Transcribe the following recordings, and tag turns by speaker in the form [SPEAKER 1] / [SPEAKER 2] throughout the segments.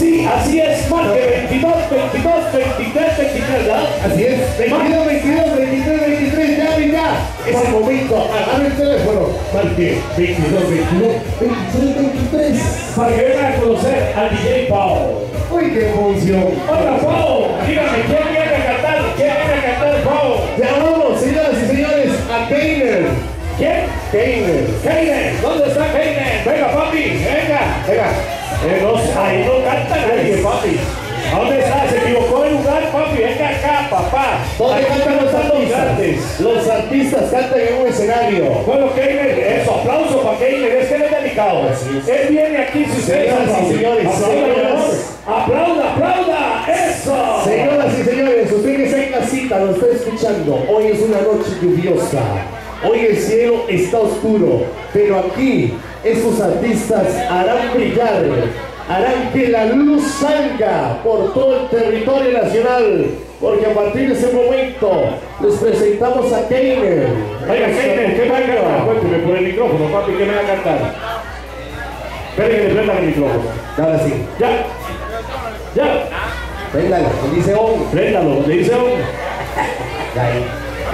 [SPEAKER 1] Sí, así es, marque 22, 22, 23, 23, ¿verdad?
[SPEAKER 2] Así es, 22, 22, 23, 23, llame ya. Es el momento, agarre el teléfono. Marque 22, 22, 23, 23.
[SPEAKER 1] Para que vengan a conocer al DJ Pau.
[SPEAKER 2] Uy, qué emoción.
[SPEAKER 1] Hola, Pau, dígame, ¿quién viene a cantar? ¿Quién viene a cantar, Pau?
[SPEAKER 2] Llamamos, señoras y señores, a Keiner.
[SPEAKER 1] ¿Quién?
[SPEAKER 2] Keiner.
[SPEAKER 1] Keiner, ¿dónde está Keiner? Venga, papi, venga.
[SPEAKER 2] Venga.
[SPEAKER 1] Ahí no canta nadie, papi. ¿A dónde está? Se equivocó el lugar, papi. Venga acá, papá.
[SPEAKER 2] ¿Dónde cantan los artistas? Los artistas cantan en un escenario.
[SPEAKER 1] Bueno, Keiner, eso, aplauso para Keiner, es que él es delicado. Él viene aquí, si ustedes
[SPEAKER 2] señores,
[SPEAKER 1] aplauda, aplauda, eso.
[SPEAKER 2] Señoras y señores, usted que está en la cita, lo está escuchando. Hoy es una noche lluviosa. Hoy el cielo está oscuro, pero aquí estos artistas harán brillar, harán que la luz salga por todo el territorio nacional, porque a partir de ese momento les presentamos a Keiner.
[SPEAKER 1] Oiga, Keiner, ¿qué va a cantar? Cuénteme por el micrófono, papi, ¿qué me va a cantar? Espere que le prendan el micrófono.
[SPEAKER 2] Ahora sí.
[SPEAKER 1] Ya. Ya.
[SPEAKER 2] Préndalo, le dice on.
[SPEAKER 1] Préndalo, le dice on.
[SPEAKER 2] Ya ahí.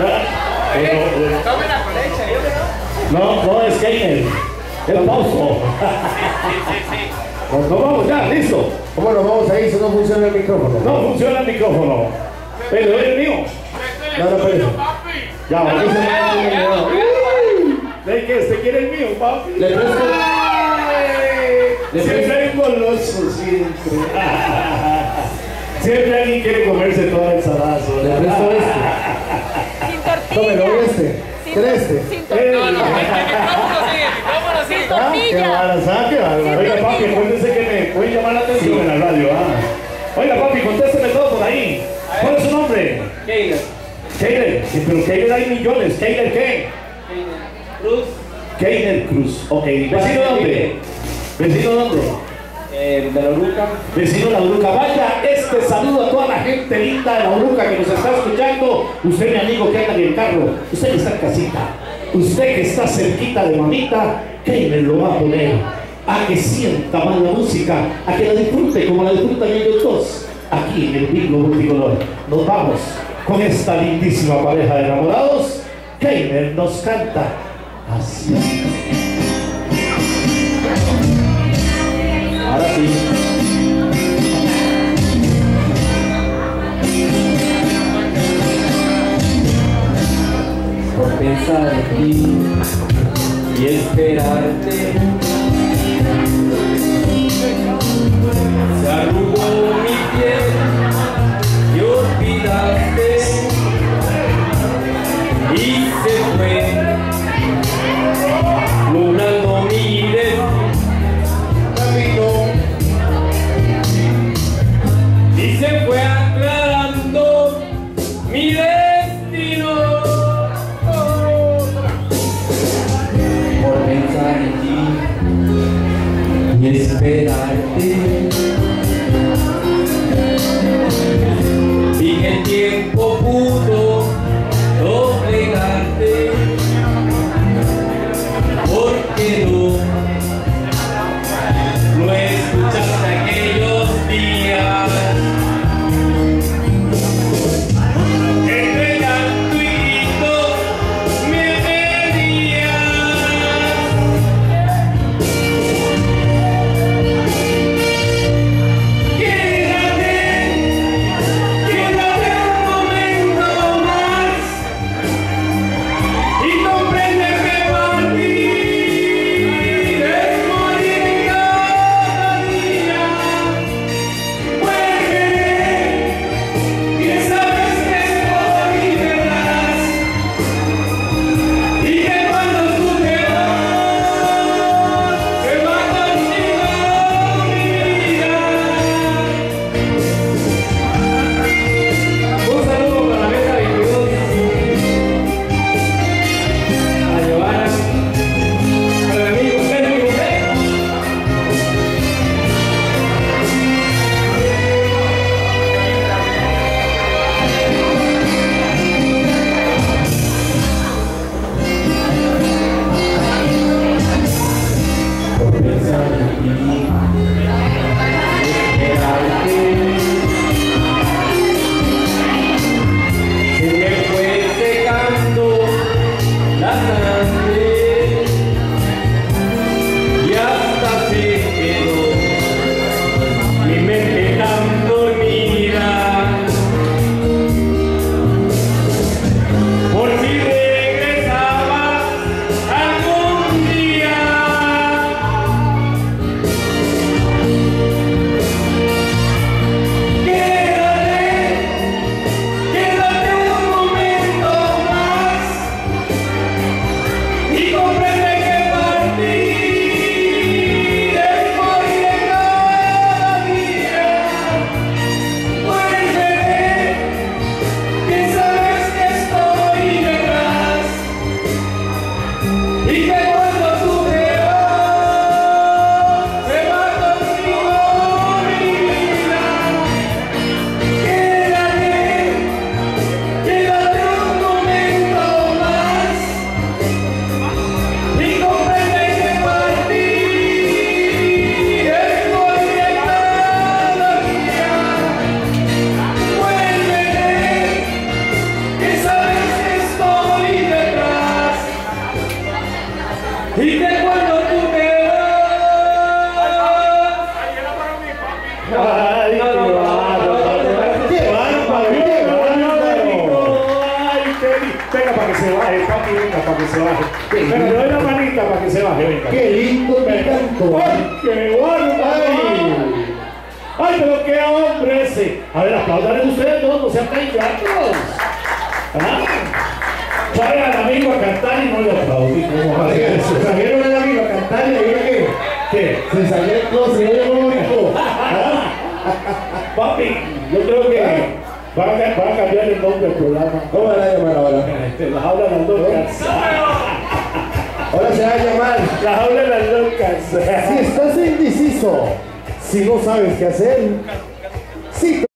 [SPEAKER 3] Tome la colecha, yo
[SPEAKER 1] No, no es Keiner. Es Pauso. Nos vamos ya, listo.
[SPEAKER 2] ¿Cómo nos vamos a ir si no funciona el micrófono?
[SPEAKER 1] No funciona el micrófono. Pero es el mío.
[SPEAKER 2] No, espérese.
[SPEAKER 1] Ya, aquí se ¿de qué? ¿Usted quiere el mío, papi?
[SPEAKER 2] Le presto.
[SPEAKER 1] Siempre hay un goloso, siempre. Siempre alguien quiere comerse toda el salazo.
[SPEAKER 2] Le presto este.
[SPEAKER 4] Sin tortilla.
[SPEAKER 2] Tómelo, este. ¿Quiere este?
[SPEAKER 4] Sin tortilla. Sin
[SPEAKER 2] Qué
[SPEAKER 4] tortilla.
[SPEAKER 2] mala, ¿sabes? Qué mala.
[SPEAKER 1] Oiga, papi, acuérdese que me pueden llamar la atención en la radio. Oiga, papi, contésteme todo por ahí. ¿Cuál es su nombre?
[SPEAKER 3] Keiner.
[SPEAKER 1] Keiner. Sí, pero Keiner hay millones. ¿Keiner qué?
[SPEAKER 3] Cruz.
[SPEAKER 1] Keiner Cruz. Ok. ¿Vecino dónde? ¿Vecino dónde?
[SPEAKER 3] De la Uruca.
[SPEAKER 1] Vecino La Uruca. Vaya, este saludo a toda la gente linda de La Uruca que nos está escuchando. Usted, mi amigo que anda en el carro. Usted que está en casita. Usted que está cerquita de mamita. Keiner lo va a poner a que sienta más la música, a que la disfrute como la disfrutan ellos dos. Aquí en el Bingo Multicolor. Nos vamos con esta lindísima pareja de enamorados. Keiner nos canta así. Ahora sí.
[SPEAKER 3] Por pensar en ti y esperarte, se arrugó mi piel y olvidaste y se fue lunando mi camino y se fue aclarando mi destino. Por pensar en ti y esperarte, y que el tiempo pudo doblegarte, porque no escuchaste aquellos días. Entre llanto y grito me pedías
[SPEAKER 1] se baje. Pero le doy la manita para que se baje, venga.
[SPEAKER 2] ¡Qué lindo me canto!
[SPEAKER 1] ¡Ay, qué bueno! ¡Ay, pero qué hombre ese! A ver, aplaudan ustedes dos, no sean tan gatos. Trae al amigo a cantar y no le aplaudí.
[SPEAKER 2] Se salieron al amigo a cantar y le dije que se salió el closet y no llegó bonito.
[SPEAKER 1] Papi, yo creo que van a cambiar el nombre del programa.
[SPEAKER 2] ¿Cómo van a llamar ahora?
[SPEAKER 1] Las aulas las locas.
[SPEAKER 2] Ahora se va a llamar.
[SPEAKER 1] Las aulas las locas.
[SPEAKER 2] Si estás indeciso, si no sabes qué hacer, si